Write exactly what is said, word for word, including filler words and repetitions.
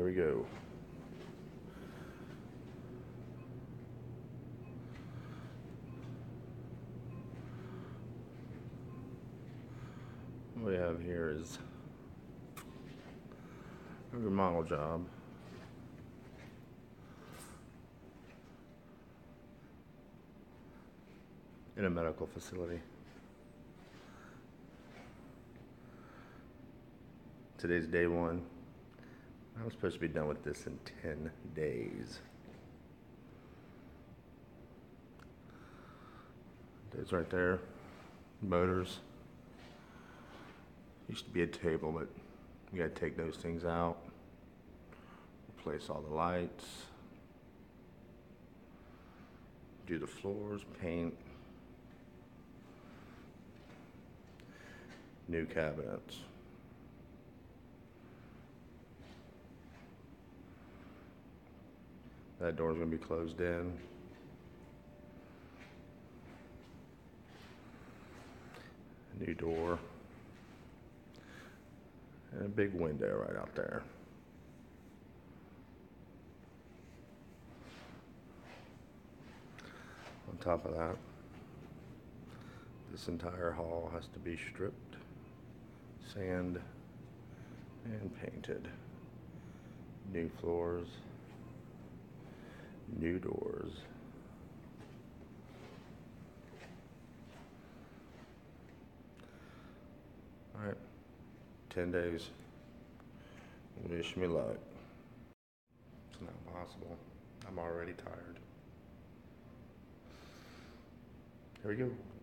Here we go. What we have here is a remodel job. In a medical facility. Today's day one. I was supposed to be done with this in ten days. It's right there. Motors. Used to be a table, but you gotta take those things out. Replace all the lights. Do the floors, paint. New cabinets. That door's gonna be closed in. New door. And a big window right out there. On top of that, this entire hall has to be stripped, sand, and painted. New floors, new doors. All right, ten days. Wish me luck. It's not possible. I'm already tired. Here we go.